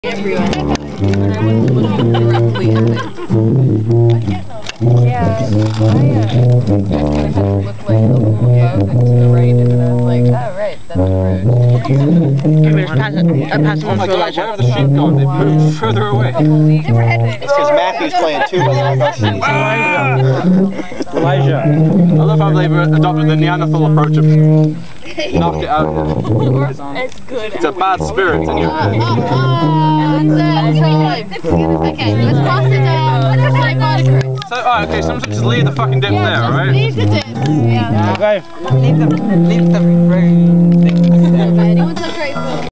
everyone. And I wasn't looking directly at it. Yeah, I looked like a little above and to the right, and then I was like, oh right, that's the road. Pass them Oh my god, where have the sheep gone? They've moved further away. It's because Matthew's playing tuba now. Elijah. I love how they've adopted the Neanderthal approach of knock it out. It's good. It's a bad spirit in your head. Okay, let's cross it down. So, alright, okay, someone just leave the fucking dip there, alright? Leave the dip. Yeah. Okay. Leave the road. Anyone's like